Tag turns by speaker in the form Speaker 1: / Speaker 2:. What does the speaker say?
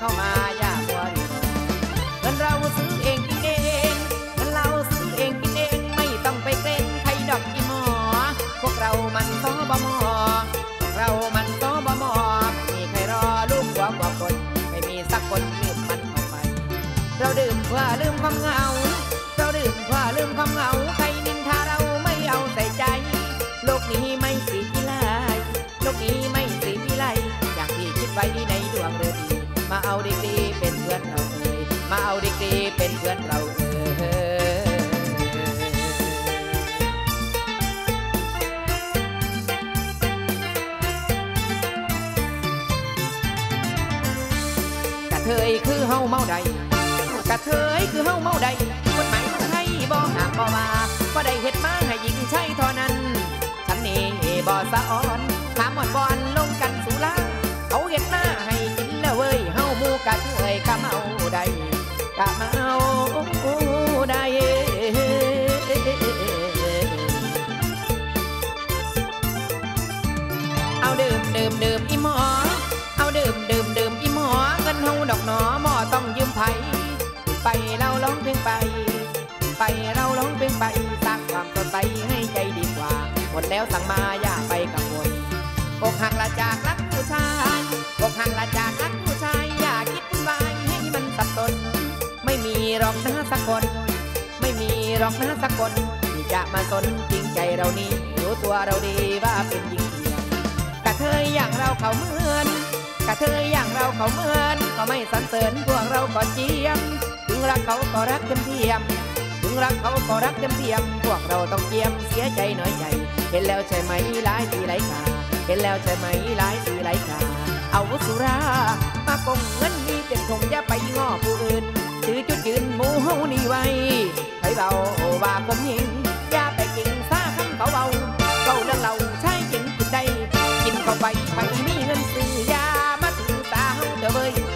Speaker 1: เข้ามาอย่ามัวรีรอเงินเราซื้อเองกินเองเงินเราซื้อเองกินเองไม่ต้องไปเกรงใครดอกอีหมอพวกเรามันสบมเรามันสบมไม่มีใครรอลูกหัวกว่าคนไม่มีสักคนลืมมันเอาไปเราดื่มเพื่อลืมความเหงาเราดื่มเพื่อลืมความเหงาใครนินทาเราไม่เอาใส่ใจโลกนี้ไม่สีพิไลโลกนี้ไม่สีพิไลอย่างที่คิดไว้ในดวงฤดีมาเอาดีกรีเป็นเพื่อนเราเลยมาเอาดีกรีเป็นเพื่อนเรากระเทยคือเฮาเมาใดกระเทยคือเฮาเมาใดกฎหมายให้บ่ห่างบ่ว่าบ่ได้เฮ็ดมาให้หญิงใช้เท่านั้นฉันนี่บ่สะอ่อนถามบอนลงกันสุราเขาเฮ็ดหน้าให้กินแล้วเว้ยเฮาหมู่กระเทยกะเมาใดกะเมาใดเอาดื่มอีหมอเอาดื่มอีหมอเงินเฮาดอกหนอหมอต้องยืมไผไปเราร้องเพลงไปเราร้องเพลงไปสร้างความสดใสให้ใจดีกว่าหมดแล้วสั่งมาอย่าไปกังวลอกหักละจากรักผู้ชายอกหักละจากรักผู้ชายอย่าคิดวุ่นวายให้มันสับสนไม่มีหรอกนะสักคนไม่มีหรอกนะสักคนที่จะมาสนจริงใจเรานี้รู้ตัวเราดีว่าเป็นหญิงเดียวกระเทยอย่างเราเขาเหมือนกระเทยอย่างเราเขาเหมือนก็ไม่สรรเสริญพวกเราก็เจียมถึงรักเขาก็รักเทียมถึงรักเขาก็รักเทียมพวกเราต้องเจียมเสียใจน้อยใจเห็นแล้วใช่ไหมหลายทีหลายขาเห็นแล้วใช่ไหมหลายทีหลายขาเอาสุรามากงเงินมีเป็นคงอย่าไปง้อผู้อื่นถือจุดยืนหมู่เฮานี่ไว้ให้เบาว่าผมยิงอย่าไปกินซาคำเขาเบาเรื่องเราใช่จริงกินได้กินเข้าไปไม่มีเงินซื้อยามาถือตาเฮาเด้อเว้ย